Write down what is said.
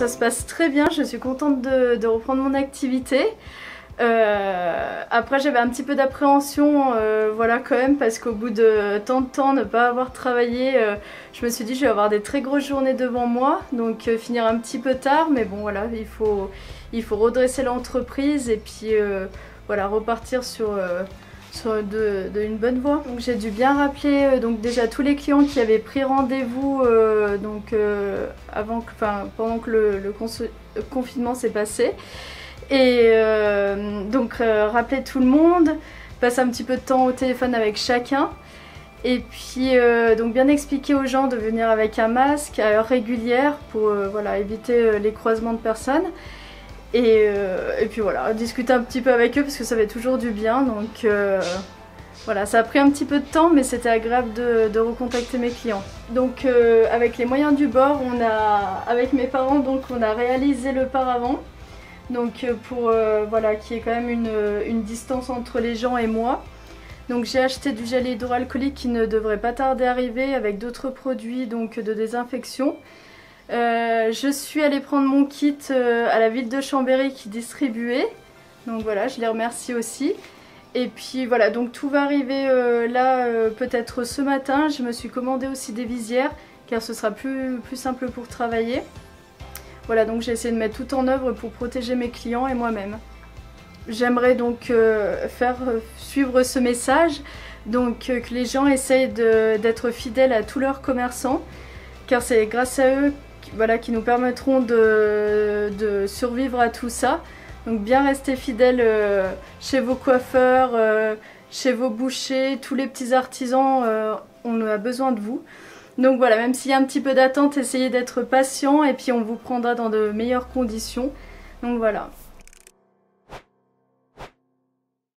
Ça se passe très bien, je suis contente de reprendre mon activité. Après j'avais un petit peu d'appréhension voilà quand même parce qu'au bout de tant de temps ne pas avoir travaillé je me suis dit je vais avoir des très grosses journées devant moi donc finir un petit peu tard mais bon voilà il faut redresser l'entreprise et puis voilà repartir sur une bonne voie. Donc j'ai dû bien rappeler donc déjà tous les clients qui avaient pris rendez-vous pendant que le confinement s'est passé. Et donc rappeler tout le monde, passer un petit peu de temps au téléphone avec chacun et puis donc bien expliquer aux gens de venir avec un masque à heure régulière pour voilà, éviter les croisements de personnes et puis voilà, discuter un petit peu avec eux parce que ça fait toujours du bien donc voilà, ça a pris un petit peu de temps mais c'était agréable de recontacter mes clients. Donc avec les moyens du bord, avec mes parents donc on a réalisé le paravent. Donc pour voilà, qu'il y ait quand même une distance entre les gens et moi. Donc j'ai acheté du gel hydroalcoolique qui ne devrait pas tarder à arriver avec d'autres produits donc de désinfection. Je suis allée prendre mon kit à la ville de Chambéry qui distribuait. Donc voilà, je les remercie aussi. Et puis voilà, donc tout va arriver là peut-être ce matin. Je me suis commandé aussi des visières car ce sera plus simple pour travailler. Voilà, donc j'ai essayé de mettre tout en œuvre pour protéger mes clients et moi-même. J'aimerais donc faire suivre ce message, donc que les gens essayent d'être fidèles à tous leurs commerçants, car c'est grâce à eux voilà, qui nous permettront de survivre à tout ça. Donc bien rester fidèles chez vos coiffeurs, chez vos bouchers, tous les petits artisans, on a besoin de vous. Donc voilà, même s'il y a un petit peu d'attente, essayez d'être patient et puis on vous prendra dans de meilleures conditions. Donc voilà.